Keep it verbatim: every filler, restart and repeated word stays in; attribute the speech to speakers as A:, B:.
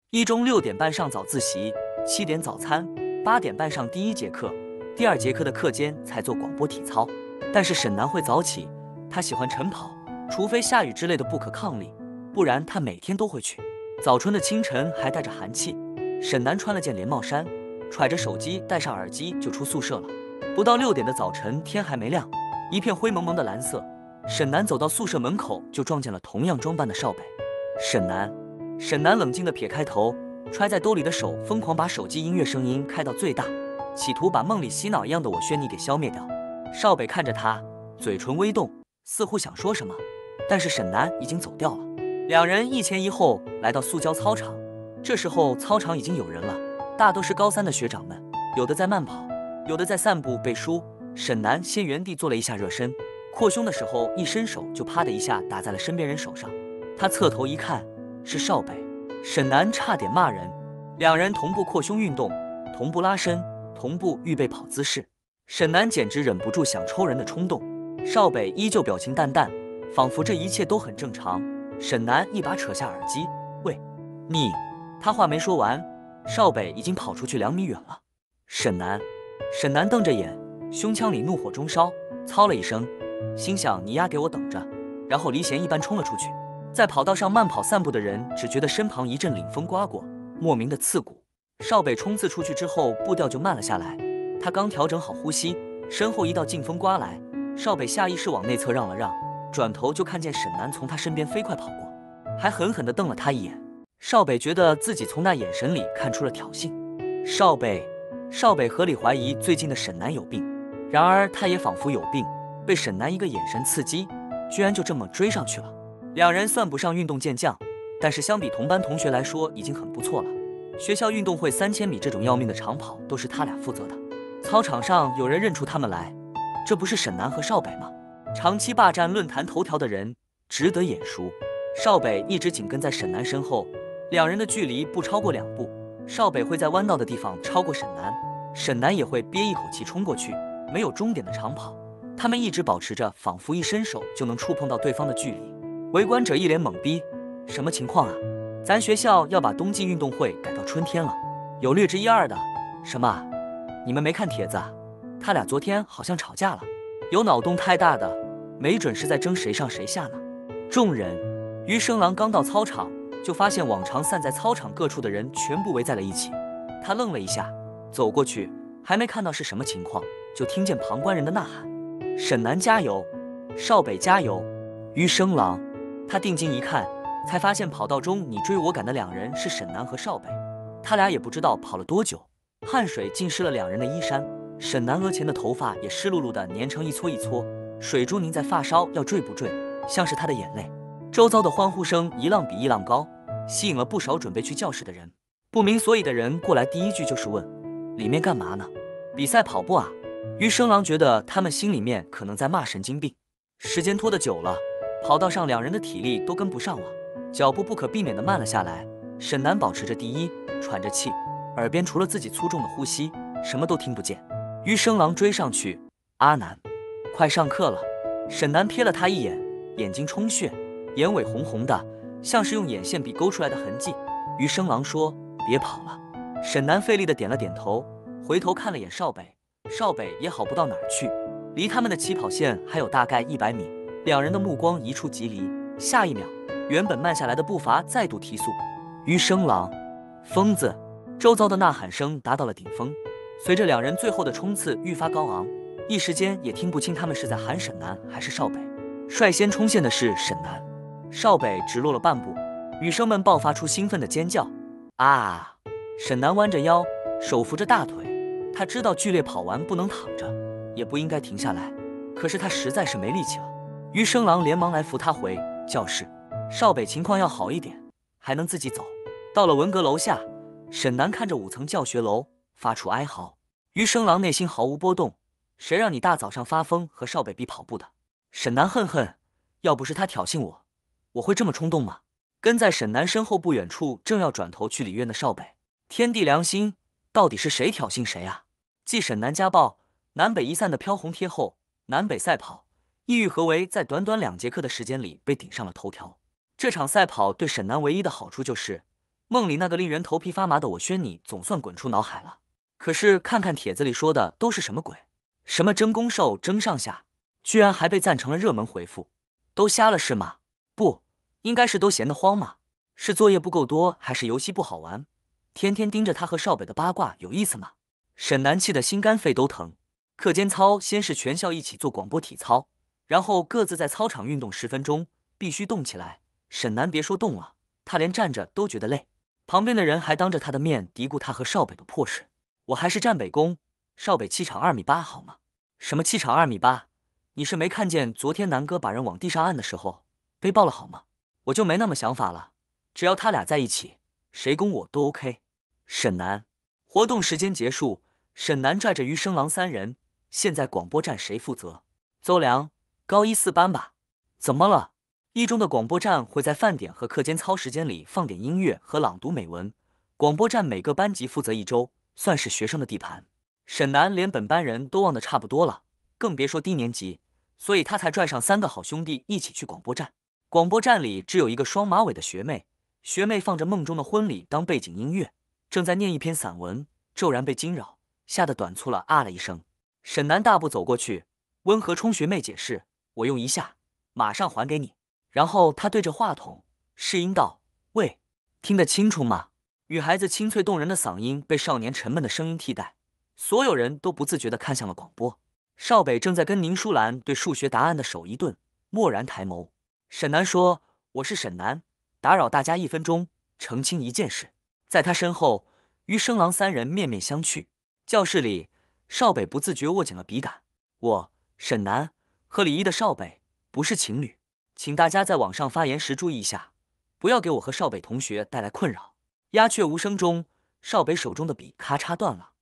A: 一中六点半上早自习，七点早餐，八点半上第一节课，第二节课的课间才做广播体操。但是沈南会早起，他喜欢晨跑，除非下雨之类的不可抗力，不然他每天都会去。早春的清晨还带着寒气，沈南穿了件连帽衫，揣着手机，戴上耳机就出宿舍了。不到六点的早晨，天还没亮，一片灰蒙蒙的蓝色。沈南走到宿舍门口，就撞见了同样装扮的少北。沈南，沈南冷静地撇开头，揣在兜里的手疯狂把手机音乐声音开到最大，企图把梦里洗脑一样的我轩尼给消灭掉。少北看着他，嘴唇微动，似乎想说什么，但是沈南已经走掉了。两人一前一后来到塑胶操场，这时候操场已经有人了，大都是高三的学长们，有的在慢跑，有的在散步背书。沈南先原地做了一下热身，扩胸的时候一伸手就啪的一下打在了身边人手上。他侧头一看，是少北。沈南差点骂人。两人同步扩胸运动，同步拉伸，同步预备跑姿势。沈南简直忍不住想抽人的冲动。少北依旧表情淡淡，仿佛这一切都很正常。沈南一把扯下耳机，喂，你……他话没说完，少北已经跑出去两米远了。沈南，沈南瞪着眼，胸腔里怒火中烧，操了一声，心想你丫给我等着，然后离弦一般冲了出去。在跑道上慢跑散步的人只觉得身旁一阵凛风刮过，莫名的刺骨。少北冲刺出去之后，步调就慢了下来。他刚调整好呼吸，身后一道劲风刮来，少北下意识往内侧让了让，转头就看见沈南从他身边飞快跑过，还狠狠地瞪了他一眼。少北觉得自己从那眼神里看出了挑衅。少北，少北合理怀疑最近的沈南有病，然而他也仿佛有病，被沈南一个眼神刺激，居然就这么追上去了。两人算不上运动健将，但是相比同班同学来说已经很不错了。学校运动会三千米这种要命的长跑都是他俩负责的。操场上有人认出他们来，这不是沈南和少北吗？长期霸占论坛头条的人，值得眼熟。少北一直紧跟在沈南身后，两人的距离不超过两步。少北会在弯道的地方超过沈南，沈南也会憋一口气冲过去。没有终点的长跑，他们一直保持着仿佛一伸手就能触碰到对方的距离。围观者一脸懵逼，什么情况啊？咱学校要把冬季运动会改到春天了。有略知一二的，什么？你们没看帖子啊？他俩昨天好像吵架了。有脑洞太大的，没准是在争谁上谁下呢。众人，余生郎刚到操场，就发现往常散在操场各处的人全部围在了一起。他愣了一下，走过去，还没看到是什么情况，就听见旁观人的呐喊：沈南加油，少北加油，余生郎。他定睛一看，才发现跑道中你追我赶的两人是沈南和少北。他俩也不知道跑了多久，汗水浸湿了两人的衣衫，沈南额前的头发也湿漉漉的粘成一撮一撮，水珠凝在发梢，要坠不坠，像是他的眼泪。周遭的欢呼声一浪比一浪高，吸引了不少准备去教室的人。不明所以的人过来第一句就是问：里面干嘛呢？比赛跑步啊？余生郎觉得他们心里面可能在骂神经病。时间拖得久了，跑道上两人的体力都跟不上了，脚步不可避免地慢了下来。沈南保持着第一，喘着气，耳边除了自己粗重的呼吸，什么都听不见。余生郎追上去：阿南，快上课了。沈南瞥了他一眼，眼睛充血，眼尾红红的，像是用眼线笔勾出来的痕迹。余生郎说：别跑了。沈南费力地点了点头，回头看了眼少北，少北也好不到哪儿去，离他们的起跑线还有大概一百米。两人的目光一触即离，下一秒，原本慢下来的步伐再度提速。余生郎，疯子！周遭的呐喊声达到了顶峰，随着两人最后的冲刺愈发高昂，一时间也听不清他们是在喊沈南还是少北。率先冲线的是沈南，少北只落了半步，女生们爆发出兴奋的尖叫。啊！沈南弯着腰，手扶着大腿，他知道剧烈跑完不能躺着，也不应该停下来，可是他实在是没力气了。余生郎连忙来扶他回教室。少北情况要好一点，还能自己走。到了文阁楼下，沈南看着五层教学楼，发出哀嚎。余生郎内心毫无波动，谁让你大早上发疯和少北比跑步的？沈南恨恨，要不是他挑衅我，我会这么冲动吗？跟在沈南身后不远处，正要转头去里院的少北，天地良心，到底是谁挑衅谁啊？继沈南家暴，南北一散的飘红贴后，南北赛跑，意欲何为在短短两节课的时间里被顶上了头条。这场赛跑对沈南唯一的好处就是， 梦里那个令人头皮发麻的我宣你总算滚出脑海了。可是看看帖子里说的都是什么鬼？什么争攻受、争上下，居然还被赞成了热门回复，都瞎了是吗？不，应该是都闲得慌嘛。是作业不够多，还是游戏不好玩？天天盯着他和少北的八卦有意思吗？沈南气得心肝肺都疼。课间操先是全校一起做广播体操，然后各自在操场运动十分钟，必须动起来。沈南别说动了，他连站着都觉得累。旁边的人还当着他的面嘀咕他和少北的破事。我还是站北宫，少北气场二米八好吗？什么气场二米八？你是没看见昨天南哥把人往地上按的时候被爆了好吗？我就没那么想法了，只要他俩在一起，谁攻我都 OK。沈南，活动时间结束，沈南拽着余生郎三人，现在广播站谁负责？邹良，高一四班吧？怎么了？一中的广播站会在饭点和课间操时间里放点音乐和朗读美文。广播站每个班级负责一周，算是学生的地盘。沈南连本班人都忘得差不多了，更别说低年级，所以他才拽上三个好兄弟一起去广播站。广播站里只有一个双马尾的学妹，学妹放着《梦中的婚礼》当背景音乐，正在念一篇散文，骤然被惊扰，吓得短促了啊了一声。沈南大步走过去，温和冲学妹解释：“我用一下，马上还给你。”然后他对着话筒试音道：“喂，听得清楚吗？”女孩子清脆动人的嗓音被少年沉闷的声音替代，所有人都不自觉地看向了广播。少北正在跟宁淑兰对数学答案的手一顿，蓦然抬眸。沈南说：“我是沈南，打扰大家一分钟，澄清一件事。”在他身后，余生郎三人面面相觑。教室里，少北不自觉握紧了笔杆。我，沈南和李一的少北不是情侣，请大家在网上发言时注意一下，不要给我和少北同学带来困扰。鸦雀无声中，少北手中的笔咔嚓断了。